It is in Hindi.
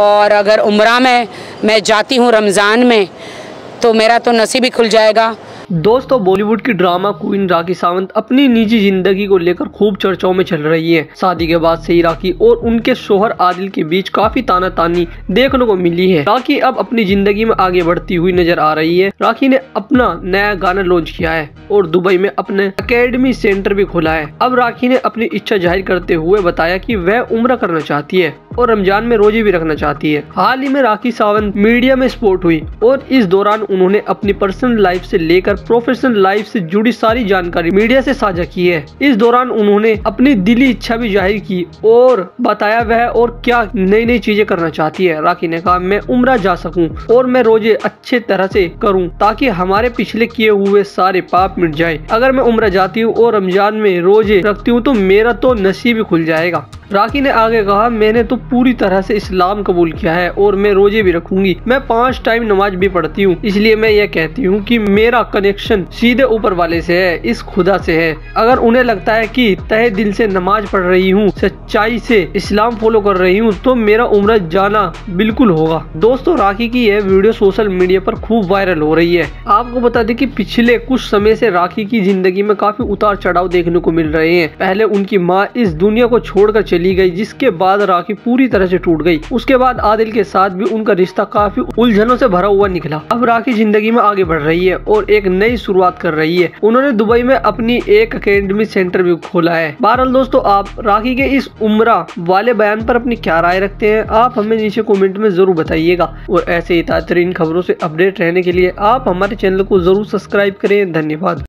और अगर उम्रा में मैं जाती हूँ रमज़ान में तो मेरा तो नसीब ही खुल जाएगा। दोस्तों, बॉलीवुड की ड्रामा क्वीन राखी सावंत अपनी निजी जिंदगी को लेकर खूब चर्चाओं में चल रही है। शादी के बाद से ही राखी और उनके शोहर आदिल के बीच काफी तानातानी देखने को मिली है। राखी अब अपनी जिंदगी में आगे बढ़ती हुई नजर आ रही है। राखी ने अपना नया गाना लॉन्च किया है और दुबई में अपने एकेडमी सेंटर भी खोला है। अब राखी ने अपनी इच्छा जाहिर करते हुए बताया कि वह उम्रा करना चाहती है और रमजान में रोजे भी रखना चाहती है। हाल ही में राखी सावंत मीडिया में स्पॉट हुई और इस दौरान उन्होंने अपनी पर्सनल लाइफ से लेकर प्रोफेशनल लाइफ से जुड़ी सारी जानकारी मीडिया से साझा की है। इस दौरान उन्होंने अपनी दिली इच्छा भी जाहिर की और बताया वह और क्या नई नई चीजें करना चाहती है। राखी ने कहा, मैं उम्रा जा सकूं और मैं रोजे अच्छे तरह से करूं ताकि हमारे पिछले किए हुए सारे पाप मिट जाए। अगर मैं उम्रा जाती हूं और रमजान में रोजे रखती हूं तो मेरा तो नसीब ही खुल जाएगा। राखी ने आगे कहा, मैंने तो पूरी तरह से इस्लाम कबूल किया है और मैं रोजे भी रखूंगी। मैं 5 टाइम नमाज भी पढ़ती हूँ, इसलिए मैं ये कहती हूँ कि मेरा कनेक्शन सीधे ऊपर वाले से है, इस खुदा से है। अगर उन्हें लगता है कि तहे दिल से नमाज पढ़ रही हूँ, सच्चाई से इस्लाम फॉलो कर रही हूँ, तो मेरा उम्रा जाना बिल्कुल होगा। दोस्तों, राखी की यह वीडियो सोशल मीडिया पर खूब वायरल हो रही है। आपको बता दें कि पिछले कुछ समय से राखी की जिंदगी में काफी उतार चढ़ाव देखने को मिल रहे हैं। पहले उनकी माँ इस दुनिया को छोड़कर चली गई, जिसके बाद राखी पूरी तरह से टूट गई। उसके बाद आदिल के साथ भी उनका रिश्ता काफी उलझनों से भरा हुआ निकला। अब राखी जिंदगी में आगे बढ़ रही है और एक नई शुरुआत कर रही है। उन्होंने दुबई में अपनी एक एकेडमी सेंटर भी खोला है। बहरहाल दोस्तों, आप राखी के इस उम्रा वाले बयान पर अपनी क्या राय रखते हैं, आप हमें नीचे कमेंट में जरूर बताइएगा। और ऐसे ही ताज़ा तरीन खबरों से अपडेट रहने के लिए आप हमारे चैनल को जरूर सब्सक्राइब करें। धन्यवाद।